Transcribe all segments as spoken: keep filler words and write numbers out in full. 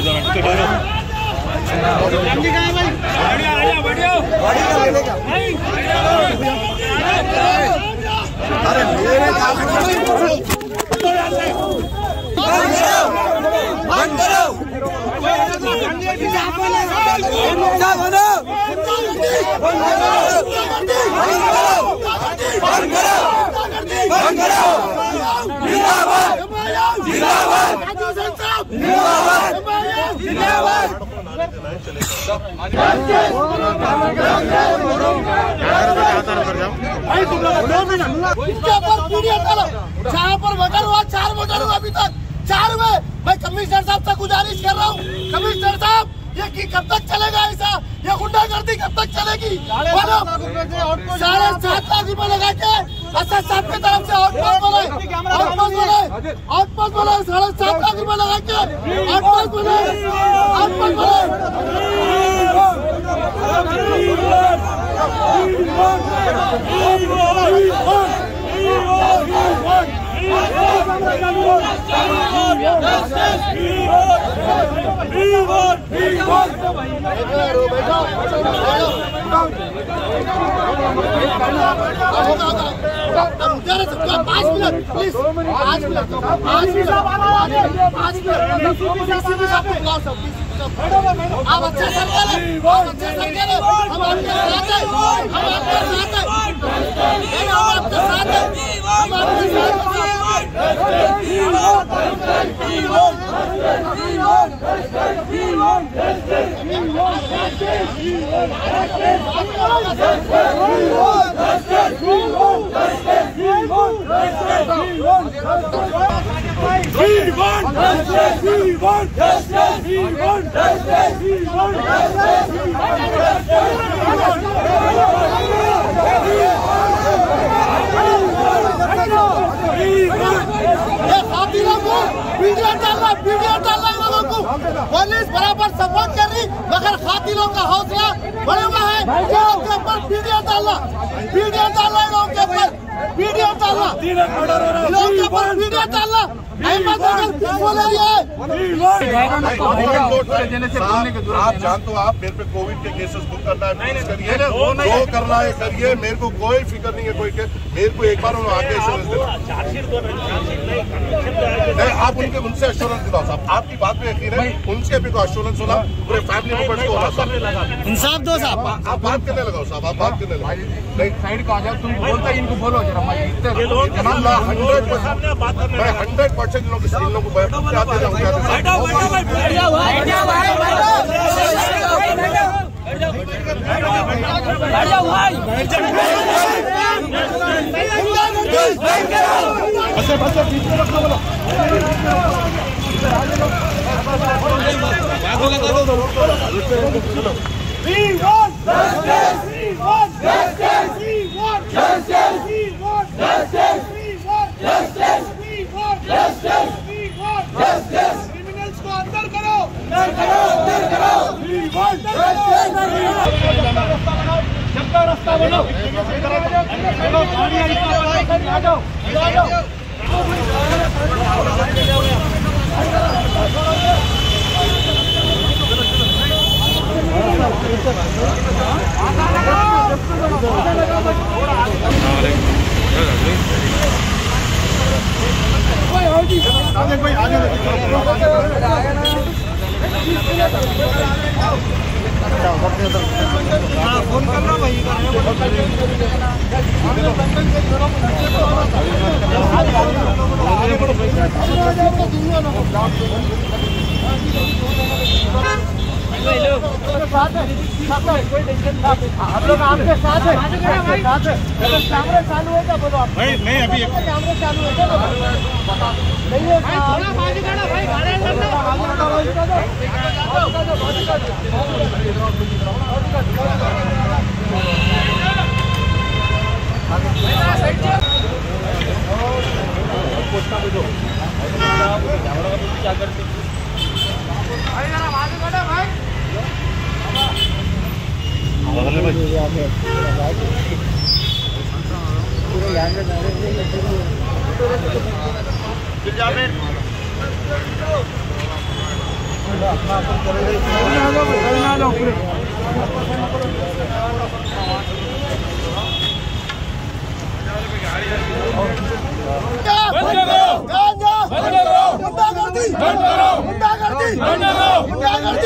अरे मेरे बंद करो जहाँ पर मर्डर हुआ, चार मर्डर हुआ अभी तक, चार में मैं कमिश्नर साहब से गुजारिश कर रहा हूँ, कमिश्नर साहब ये कि कब तक चलेगा ऐसा, ये गुंडागर्दी कब तक चलेगी? साढ़े सात लाख रुपए लगा के असद साहब की तरफ से आउटपोस्ट बोले, आउटपोस्ट बोले, आउटपोस्ट बोले, साढ़े सात लाख रुपए लगा के आउटपोस्ट बोले, आउटपोस्ट बोले। पाँच मिनट प्लीज, पाँच मिनट, पाँच मिनट, पाँच मिनट, आप अच्छे सरकार है, आप अच्छे सरकार है, हम आपके साथ हैं, हम आपके साथ हैं, हम आपके साथ हैं, हम आपके साथ We want justice! We want justice! We want justice! We want justice! We want video डालना, वीडियो डालना लोगों को पुलिस बराबर सपोर्ट कर रही, मगर खातिलों का हौसला बड़ा हुआ है। लोगों के ऊपर वीडियो डालना, वीडियो डालना, लोगों के ऊपर वीडियो डालना, लोगों के ऊपर वीडियो डालना। आप जानते हो, आप मेरे पे कोविड के केसेस बुक करना है, करिए, वो करना है करिए, मेरे को कोई फिक्र नहीं है कोई के, मेरे को एक बार उन्होंने आके एश्योरेंस दिला, आप उनके उनसे एश्योरेंस दिलाओ साहब, आपकी बात पे यकीन है, उनसे भी को एश्योरेंस होला, पूरे फैमिली मेंबर्स को होला साहब, इंसाफ दो साहब, आप बात करने लगाओ साहब, आप बात करने लगाओ, साइड का आ जाओ, तुम बोलता है इनको बोलो जरा, हंड्रेड परसेंट लोग इन लोगों को आते जाओगे We want justice! We want justice! We want justice! We want justice! We want justice! We want justice! We want justice! Criminals को अंदर करो! अंदर करो! अंदर करो! We want justice! सबका रास्ता बनाओ! चलो गाड़ियाँ इतना बनाई कर आ जाओ! आ जाओ! आगे कोई आगे फोन करना भाई कोई टेंशन था, हम लोग आपके साथ है, कैमरा चालू है क्या बोलो आप? भाई नहीं, अभी कैमरा चालू है क्या नहीं है? थोड़ा बाजू काटो भाई, गाड़ी अंदर क्या करते भाई, जरा बाजू काटो भाई। गुंडागर्दी गुंडागर्दी गुंडागर्दी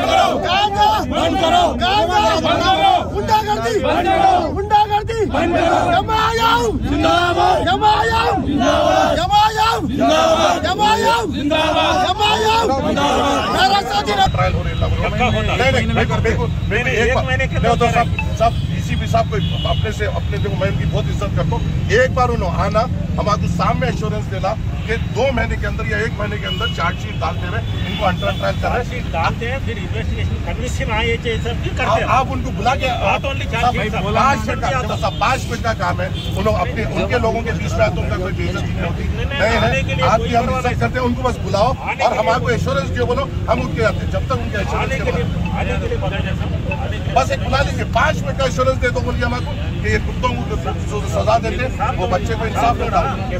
गुंडागर्दी गुंडागर्दी जमायम जमायम जमायम जमायम जमायम मेरा साथी ट्रायल हो रही है। नहीं नहीं बिल्कुल बिल्कुल मैंने एक बार तो सब सब डीसीपी साहब को अपने से अपने देखो मैं उनकी बहुत इज्जत करता हूँ। एक बार उन्होंने आना हमारे सामने एश्योरेंस देना कि दो महीने के अंदर या एक महीने के अंदर चार्जशीट डालते हुए इनको अंडर ट्रायल कर रहे हैं डालते हैं, फिर इन्वेस्टिगेशन कमीशन आए सब क्यों करते हैं? आप उनको बुला के पाँच मिनट का पाँच मिनट का काम है। उन्होंने अपने उनके लोगों के बीच में तो उनका कोई बेइज्जती नहीं होती नहीं है। आपकी हम इज्जत करते हैं, उनको बस बुलाओ और हमारे को एश्योरेंस दियो बोलो, हम उनके आते हैं। जब तक उनके एश्योरेंस बस एक बुला लीजिए, पाँच मिनट का एश्योरेंस दे दो बोलिए हमारे को कि ये कुत्तों को सजा देते वो बच्चे को इंसाफ नहीं डालते।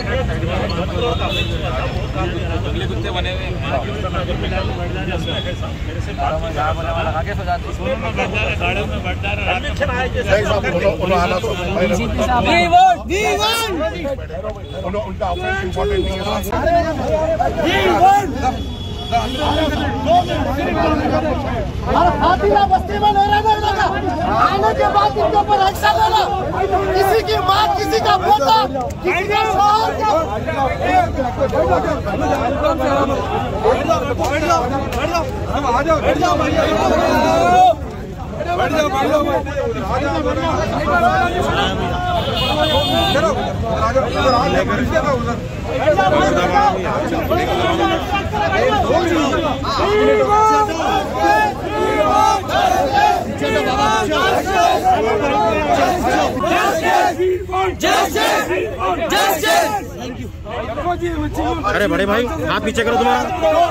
कुत्ते बने हुए उनका ऑफेंस इम्पोर्टेंट नहीं और हाथीला बस्ती में नहीं रहने लगा। आने के बाद इनके ऊपर एक्शन लेना, किसी की माँ, किसी का पोता, किसी का अरे बड़े भाई हाथ पीछे करो तुम्हारा।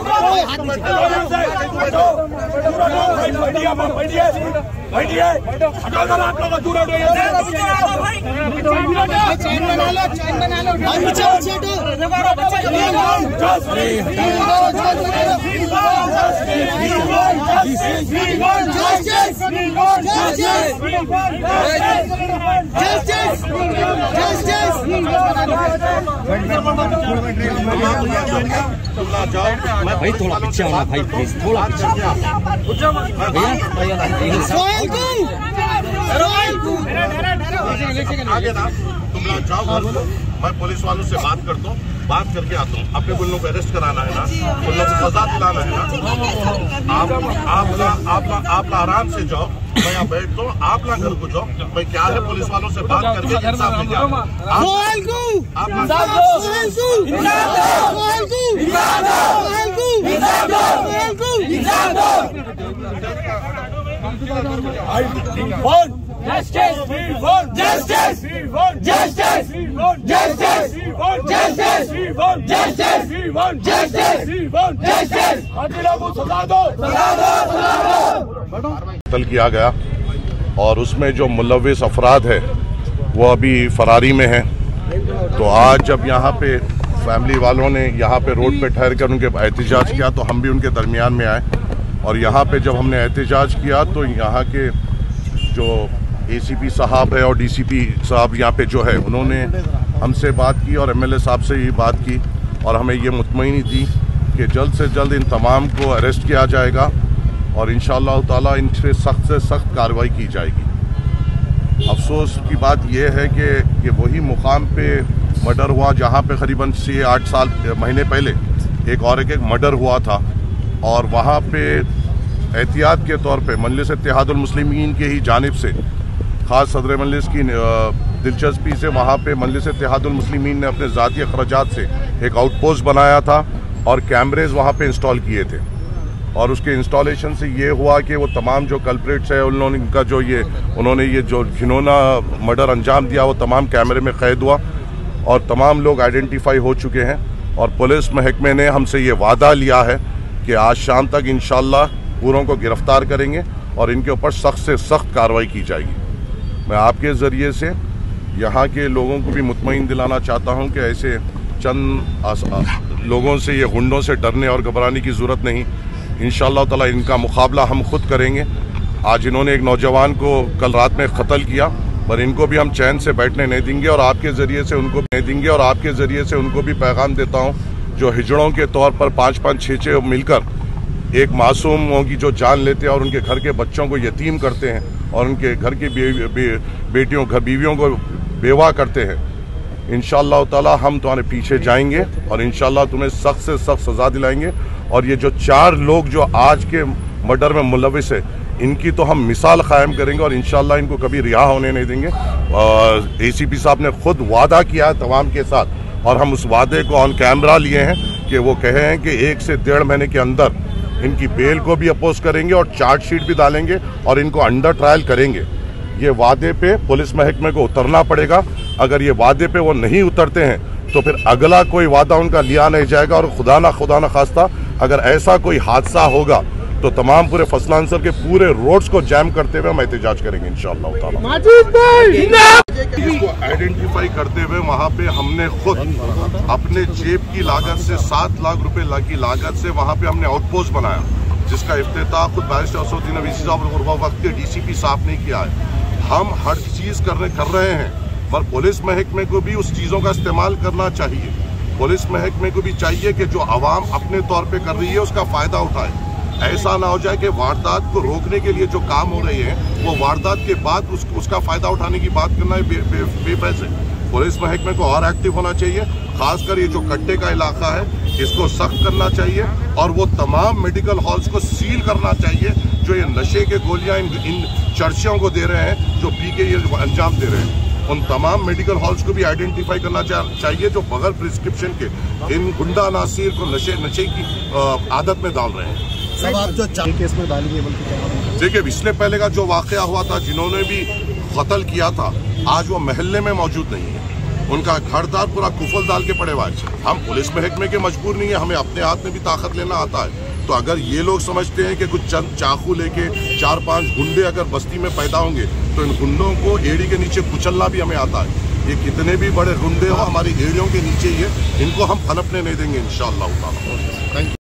भाई थोड़ा पीछे आओ ना भाई, प्लीज थोड़ा पीछे आगे ना तुम लोग जाओ, मैं पुलिस वालों से बात करता हूँ, बात करके आता हूँ। अपने उन लोगों को अरेस्ट कराना है ना, उन लोगों को सजा दिलाना है ना। आप आप ना आप ना आप ना आराम से जाओ, मैं यहाँ बैठता हूँ, आप ना घर को जाओ। मैं क्या है पुलिस वालों से बात करके इंसाफ लेके आओ। Justice! Justice! Justice! Justice! Justice! Justice! Justice! कत्ल किया गया और उसमें जो मुलव्विस अफराद है वो अभी फरारी में हैं। तो आज जब यहाँ पे फैमिली वालों ने यहाँ पे रोड पे ठहर कर उनके एहतजाज किया तो हम भी उनके दरमियान में आए। और यहाँ पे जब हमने एहतजाज किया तो यहाँ के जो एसीपी साहब है और डीसीपी साहब यहाँ पे जो है उन्होंने हमसे बात की और एमएलए साहब से ये बात की और हमें ये मुतमईनी दी कि जल्द से जल्द इन तमाम को अरेस्ट किया जाएगा और इंशाअल्लाह ताला इन पर सख्त से सख्त कार्रवाई की जाएगी। अफसोस की बात यह है कि ये वही मुकाम पे मर्डर हुआ जहाँ पे करीबन छः आठ साल महीने पहले एक और एक, एक मर्डर हुआ था और वहाँ पे एहतियात के तौर पे मजलिस इत्तेहादुल मुस्लिमीन के ही जानिब से ख़ास सदर मजलिस की दिलचस्पी से वहाँ पे मजलिस इत्तेहादुल मुस्लिमीन ने अपने ज़ाती अखराजात से एक आउटपोस्ट बनाया था और कैमरेज वहाँ पे इंस्टॉल किए थे। और उसके इंस्टॉलेशन से ये हुआ कि वो तमाम जो कल्प्रिट्स है उन्होंने इनका जो ये उन्होंने ये जो घिनौना मर्डर अंजाम दिया वो तमाम कैमरे में कैद हुआ और तमाम लोग आइडेंटिफाई हो चुके हैं। और पुलिस महकमे ने हमसे ये वादा लिया है कि आज शाम तक इंशाअल्लाह पूरों को गिरफ्तार करेंगे और इनके ऊपर सख्त से सख्त कार्रवाई की जाएगी। मैं आपके ज़रिए से यहाँ के लोगों को भी मुतमईन दिलाना चाहता हूँ कि ऐसे चंद लोगों से ये गुंडों से डरने और घबराने की ज़रूरत नहीं। इंशाअल्लाह ताला इनका मुकाबला हम खुद करेंगे। आज इन्होंने एक नौजवान को कल रात में कत्ल किया, पर इनको भी हम चैन से बैठने नहीं देंगे और आपके ज़रिए से उनको नहीं देंगे और आपके ज़रिए से उनको भी पैगाम देता हूँ, जो हिजड़ों के तौर पर पाँच पाँच छः छः मिलकर एक मासूमों की जो जान लेते हैं और उनके घर के बच्चों को यतीम करते हैं और उनके घर की बे, बे, बेटियों घर बीवियों को बेवा करते हैं, इंशाअल्लाह ताला हम तुम्हारे पीछे जाएंगे और इंशाअल्लाह तुम्हें सख्त से सख्त सज़ा दिलाएंगे। और ये जो चार लोग जो आज के मर्डर में मुलविस है, इनकी तो हम मिसाल कायम करेंगे और इंशाअल्लाह इनको कभी रिहा होने नहीं देंगे। और एसीपी साहब ने खुद वादा किया है तमाम के साथ और हम उस वादे को ऑन कैमरा लिए हैं कि वो कहे हैं कि एक से डेढ़ महीने के अंदर इनकी बेल को भी अपोज करेंगे और चार्जशीट भी डालेंगे और इनको अंडर ट्रायल करेंगे। ये वादे पे पुलिस महकमे को उतरना पड़ेगा। अगर ये वादे पे वो नहीं उतरते हैं तो फिर अगला कोई वादा उनका लिया नहीं जाएगा और खुदा ना खुदा ना खास्ता अगर ऐसा कोई हादसा होगा तो तमाम पूरे फसलांसर के पूरे रोड्स को जैम करते हुए हम एहतजाज करेंगे इंशाअल्लाह ताला। इसको आइडेंटिफाई करते हुए वहाँ पे हमने खुद अपने जेब की लागत से सात लाख रुपए की लागत से वहाँ पे हमने आउटपोस्ट बनाया, जिसका इफ्तिताह खुद बैरिस्टर असदुद्दीन अवीसी साहब और वक्त के डीसीपी साहब ने किया है। हम हर चीज करने कर रहे हैं, पर पुलिस महकमे को भी उस चीजों का इस्तेमाल करना चाहिए। पुलिस महकमे को भी चाहिए कि जो आवाम अपने तौर पे कर रही है उसका फायदा उठाए। ऐसा ना हो जाए कि वारदात को रोकने के लिए जो काम हो रहे हैं वो वारदात के बाद उस, उसका फायदा उठाने की बात करना है बे, बे, बेफैस है। पुलिस महकमे को और एक्टिव होना चाहिए, खासकर ये जो कट्टे का इलाका है इसको सख्त करना चाहिए और वो तमाम मेडिकल हॉल्स को सील करना चाहिए जो ये नशे के गोलियां इन, इन चर्चियों को दे रहे हैं, जो पी के ये अंजाम दे रहे हैं। उन तमाम मेडिकल हॉल्स को भी आइडेंटिफाई करना चाहिए जो बगैर प्रिस्क्रिप्शन के इन गुंडा नासिर को नशे नशे की आदत में डाल रहे हैं। सब आप जो केस में डालेंगे देखिए, इससे पहले का जो वाकया हुआ था, जिन्होंने भी कत्ल किया था, आज वो महल्ले में मौजूद नहीं है। उनका घरदार पूरा कुफल डाल के पड़े हुआ है। हम पुलिस महकमे के मजबूर नहीं है, हमें अपने हाथ में भी ताकत लेना आता है। तो अगर ये लोग समझते हैं कि कुछ चंद चाकू लेके चार पांच गुंडे अगर बस्ती में पैदा होंगे तो इन गुंडों को एड़ी के नीचे कुचलना भी हमें आता है। ये कितने भी बड़े गुंडे हो, हमारी एड़ियों के नीचे ही है, इनको हम पनपने नहीं देंगे इंशाअल्लाह।